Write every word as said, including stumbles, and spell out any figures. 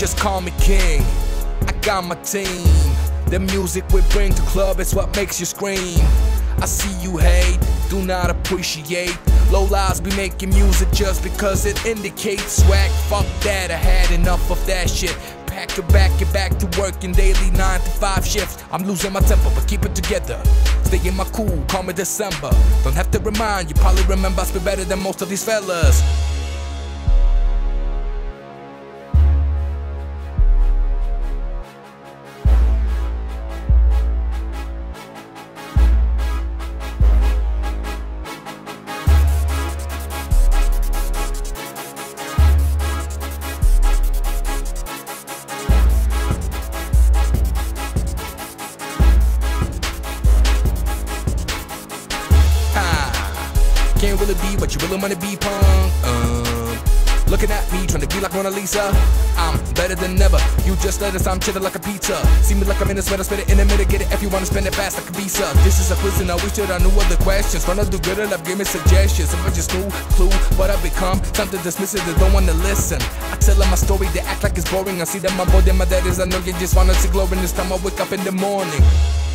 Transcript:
just call me king. I got my team. The music we bring to club is what makes you scream. I see you hate, do not appreciate. Low lives be making music just because it indicates swag. Fuck that, I had enough of that shit. Pack your back, get back to working daily nine to five shifts. I'm losing my temper, but keep it together. Stay in my cool, call me December. Don't have to remind you, probably remember I spit better than most of these fellas. Can't really be what you really wanna be, punk. Um, looking at me, trying to be like Mona Lisa. I'm better than ever. You just let us, I'm chillin' like a pizza. See me like I'm in a sweater, spit it in a minute, get it if you wanna spend it fast like a visa. This is a quiz and I wish that I knew other questions. Trying to do good enough, give me suggestions. If I just knew, clue what I become, something dismissive that don't wanna listen. I tell them my story, they act like it's boring. I see them, my boy, them, my daddies. I know you just wanna see glory this time I wake up in the morning.